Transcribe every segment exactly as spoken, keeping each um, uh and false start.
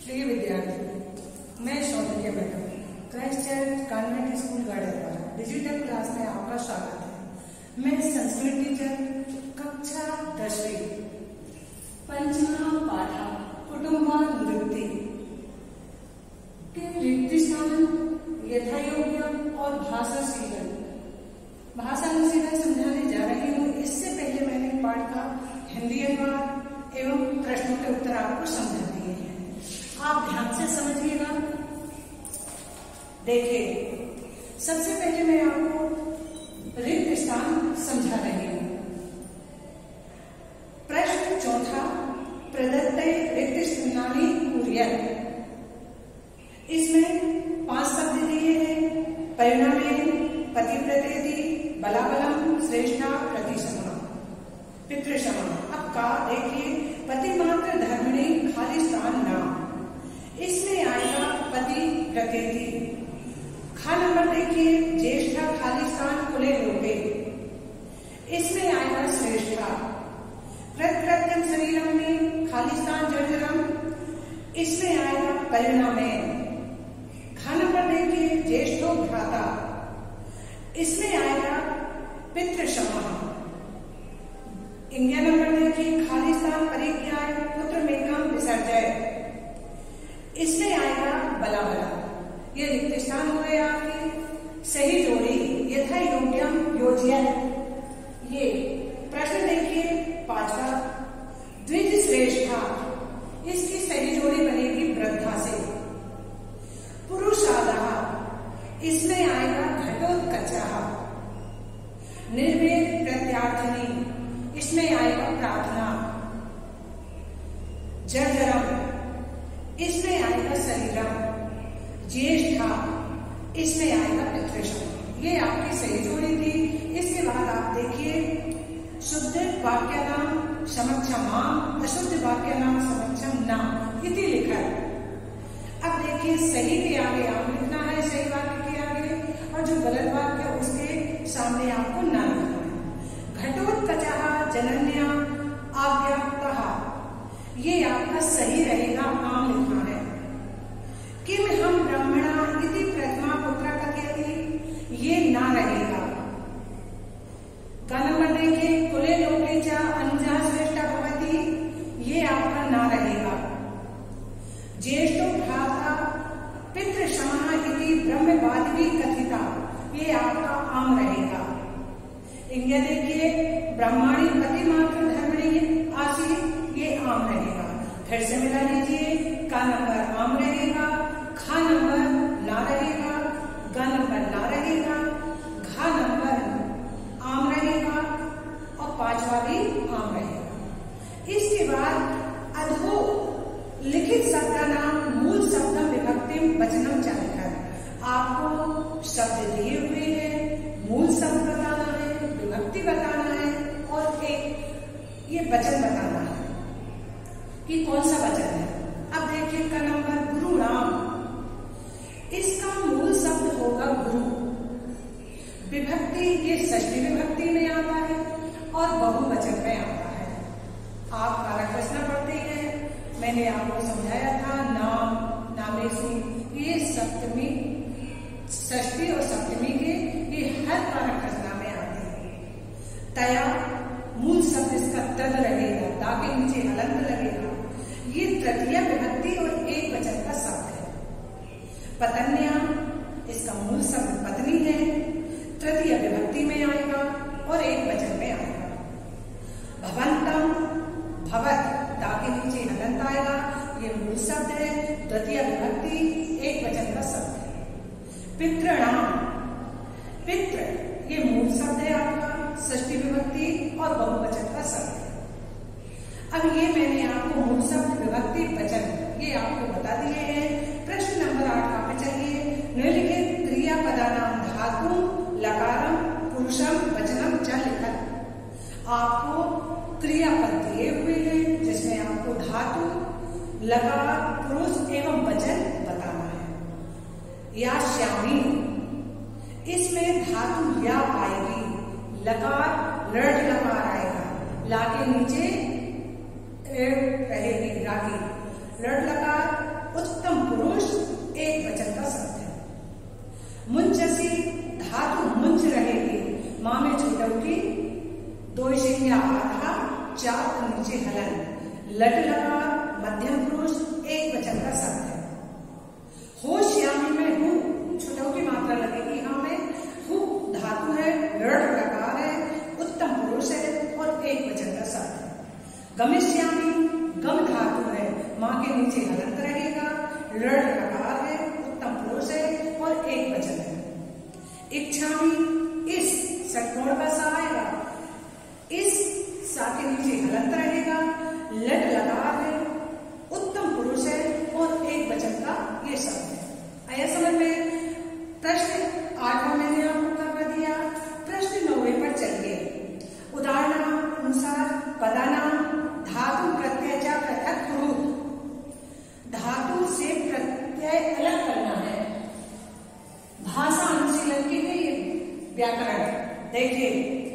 प्रिय विद्यार्थी, मैं Saundarya madam Christ Church convent school Gade द्वारा डिजिटल क्लास में आपका स्वागत है। मैं संस्कृत टीचर कक्षा दसवीं पंचमा पाठा कुटुंबा नृत्य के रिक्त स्थान यथायोग्य और भाषा शीलन भाषा अनुशीलन समझाने जा रही हूँ। इससे पहले मैंने पाठ का हिंदी अनुवाद एवं प्रश्नों के उत्तर आपको समझा दिए हैं। आप ध्यान से समझिएगा। देखिए, सबसे पहले मैं आपको रिक्त स्थान समझा रही हूँ। प्रश्न चौथा, प्रदत्त रिक्त स्थानानि कुर्यात्। इसमें पांच शब्द दिए हैं। परिणामे, पतिव्रतेति, बलाबलम, श्रेष्ठा, प्रतिशमा, पितृशमा। अब का देखिए, पतिमात्र धर्मिणी खाली स्थान नाम, इसमें आएगा पति प्रकृति। खा नंबर देखिए, ज्येष्ठा खाली स्थान कुले लोके, इसमें आएगा श्रेष्ठा। प्रकृत्यम शरीरम में खाली स्थान जर्जरम, इसमें आएगा परिणामे। खा नंबर देखिए, ज्येष्ठो भ्राता, इसमें आएगा पितृशमा। इंग्या नंबर देखिए, खाली स्थान परिज्ञाय पुत्र मेकम विसर्जय, इसमें आएगा बलाबला। ये रिक्त स्थान हो गए आपकी। सही जोड़ी यथा योग्यम योज्यत। ये प्रश्न देखिए पांचवा, द्विज श्रेष्ठा, इसकी सही जोड़ी बनेगी वृद्धा से। पुरुषादः, इसमें आएगा घटोत्कचः। निर्वेद प्रत्यार्थिनी, इसमें आएगा प्रार्थना। जर्जरम, इसमें आएगा शरीरम। ज्येष्ठा, इसमें आएगा पितृशम। ये आपकी सही जोड़ी थी। इसके बाद आप देखिए, शुद्ध वाक्य नाम समक्षम, अशुद्ध वाक्य नाम समक्षम न इति लिखा है। अब देखिए, सही के आगे आप लिखना है, सही वाक्य के आगे, और जो गलत वाक्य उसके सामने आपको न लिखना है। घटोत्कचः जनन्या आव्याक्तः, ये आपका सही रहेगा, आम लिखना है। किम हम ब्रह्मणा इति प्रथमा पुत्र कथयति, ये ना रहेगा। का नंबर देखिए, कुले लोके च अनुजा श्रेष्ठा भवति, ये आपका ना रहेगा। ज्येष्ठो भ्राता पितृशमा इति ब्रह्मवादिनी कथिता, ये आपका आम रहेगा। इंग्या देखिए, ब्रह्माणी पतिमात्र धर्मिणी आसी, ये आम रहेगा। फिर से मिला लीजिए, का नंबर आम रहेगा, खा नंबर ना रहेगा, गा नंबर ना रहेगा, घा नंबर आम रहेगा, और पांचवा भी आम रहेगा। इसके बाद अधो लिखित शब्द नाम मूल शब्द विभक्ति वचनम चाहकर, आपको शब्द दिए हुए हैं, मूल शब्द बताना है, विभक्ति बताना है, और एक ये वचन बताना है कि कौन सा वचन है। अब देखिए, का नंबर गुरु राम, इसका मूल शब्द होगा गुरु। विभक्ति ये षष्ठी विभक्ति में आता है और बहुवचन में आता है। आप कारक रचना पढ़ते हैं, मैंने आपको समझाया था। नाम, नामेसी, ये सप्तमी, षष्ठी और सप्तमी के ये हर कारक रचना में आते हैं। तया, मूल शब्द इसका तद रहेगा, दा के नीचे हलंत लगेगा। ये तृतीय विभक्ति और एक वचन का शब्द है। पतन्या, इसका मूल शब्द पत्नी है, तृतीय विभक्ति में आएगा और एक वचन में आएगा। भवंतम, भवत, दा के नीचे हलंत आएगा, ये मूल शब्द है, तृतीय विभक्ति, एक वचन का शब्द है। पितृणाम, पितृ, ये मूल शब्द है आपका, षष्ठी विभक्ति और बहुवचन का शब्द है। अब ये मैंने आपको मूल शब्द, विभक्ति, वचन ये आपको बता दिए हैं। प्रश्न नंबर आठ आप चलिए। निम्नलिखित क्रियापदानाम धातु लकारम पुरुषम वचनम च लिखत। आपको क्रियापद दिए हुए हैं, जिसमें आपको धातु, लकार, पुरुष एवं वचन बताना है। या श्यामी, इसमें धातु या आएगी, लकार लड़ लकार आएगा, ला के नीचे रहेगी रागी। लड़ लकार नीचे हलन, लट लगा मध्यम पुरुष एक वचन का शब्द है। होश्यामी में हूँ छुटों की मात्रा लगेगी यहाँ में। हूँ धातु है, रड़ लकार है, उत्तम पुरुष है और एक वचन का शब्द है। गमिष्यामी गम धातु है, माँ के नीचे हलंत रहेगा, रड़ लकार है, उत्तम पुरुष है और एक वचन है। इच्छामी इस षटकोण का सा आएगा, इस सा के नीचे हलंत रहेगा, लट लकार है, उत्तम पुरुष है और एक वचन का ये शब्द है। आया समझ में? प्रश्न आठवां मैंने आपको कर दिया। प्रश्न नौवे पर चलिए। उदाहरणानुसार पदानाम धातु प्रत्यय पृथक कुरु। धातु से प्रत्यय अलग करना है। भाषा अनुशीलन के लिए व्याकरण देखिए,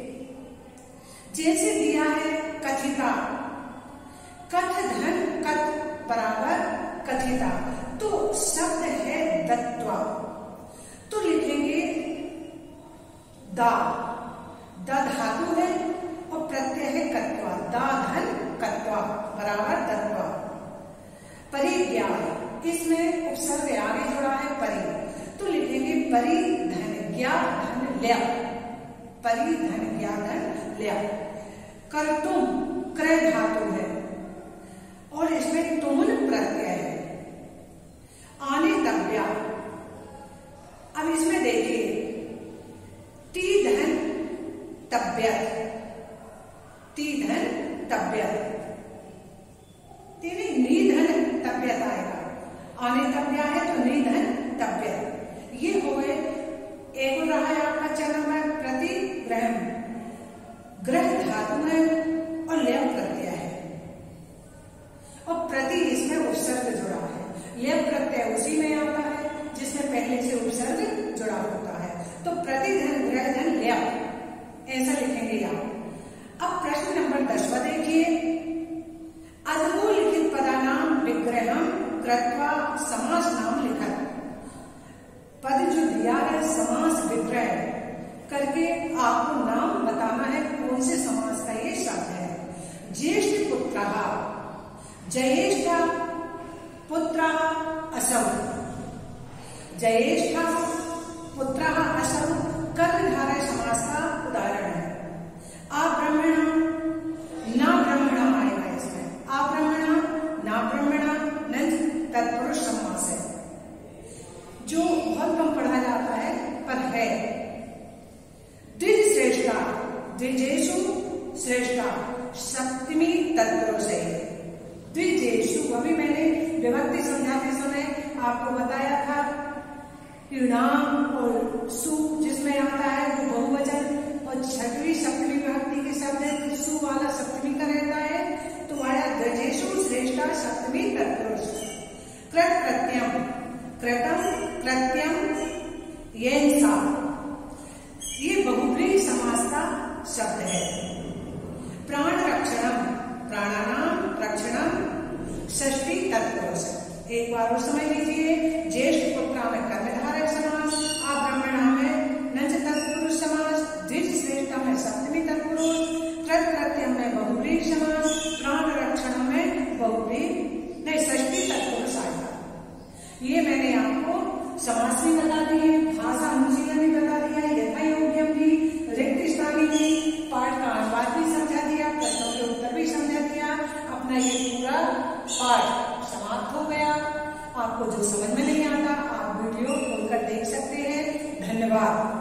जैसे दिया है कथिता, कथ धन कथ बराबर कथिता, तो शब्द है दत्वा, तो लिखेंगे दा, दा धातु है और प्रत्यय है कत्वा, दा धन कत्वा बराबर दत्वा। परिज्ञा, इसमें उपसर्ग आगे जुड़ा है परि, तो लिखेंगे परि धन ज्ञा धन ल्या, परि धन ज्ञा धन ल्या। कर्तुम क्रय धातु है और इसमें तुमुन प्रत्यय है। आने तव्या, अब इसमें देखिए टी धन तव्यत, टी धन तव्यत, तेरे निधन तव्यत आएगा। आने तव्या है तो निधन तव्यत। ये हो गए। एक रहा है आपका चरण में प्रतिग्रह, ग्रह धातु है और लय प्रत्यय है और प्रति इसमें उपसर्ग जुड़ा है। लय प्रत्यय उसी में आता है जिसमें पहले से उपसर्ग जुड़ा होता है, तो प्रतिधन ग्रह धन लय ऐसा लिखेंगे आप। अब प्रश्न नंबर दसवां देखिए। अधोलिखित पदानाम विग्रहम कृत्वा समास नाम लिखत। पद जो दिया है समास विग्रह करके आपको नाम बताना है कौन से समास का ये शब्द है। ज्येष्ठ पुत्र, ज्येष्ठ पुत्र असौ, ज्येष्ठ पुत्र असौ कर्मधारय समास का उदाहरण है। अब्रह्मण न ब्रह्मण आएगा इसमें, अब्रह्मण न ब्रह्मण नंज तत्पुरुष समास है जो बहुत कम पढ़ा जाता है पर है। द्विज श्रेष्ठा, द्विजेषु श्रेष्ठा सप्तमी तत्पुरुष है। द्विजेषु अभी मैंने विभक्ति समझाते समय आपको बताया था, नाम और सु जिसमें आता है वो बहुवचन और छठवीं सप्तमी विभक्ति के शब्द है, सु वाला सप्तमी का रहता है, तो आया द्विजेषु श्रेष्ठा सप्तमी तत्पुरुष। कृत प्रत्यम, कृतम प्रत्यम येनसा, ये बहुब्रीहि समास का शब्द है। प्राण रक्षणम, प्राणानाम रक्षणम षष्ठी तत्पुरुष। एक बार और समझ लीजिए। ज्येष्ठ पुत्र में कर्मधारय समास, अब्रह्मण में नंज तत्पुरुष समास, द्विज श्रेष्ठ में सप्तमी तत्पुरुष, कृत प्रत्यम में बहुब्रीहि समास, प्राण रक्षण में बहुब्रीहि नहीं षष्ठी तत्पुरुष आएगा। ये मैंने आपको समास भी बता दी है, भाषा अनुशीलन भी बता दिया है, यथा योग्यम भी, रिक्त स्थानी भी, पाठ का अनुवाद भी समझा दिया, प्रश्नों के उत्तर भी समझा दिया। अपना ये पूरा पाठ समाप्त हो गया। आपको जो समझ में नहीं आता आप वीडियो खोलकर देख सकते हैं। धन्यवाद।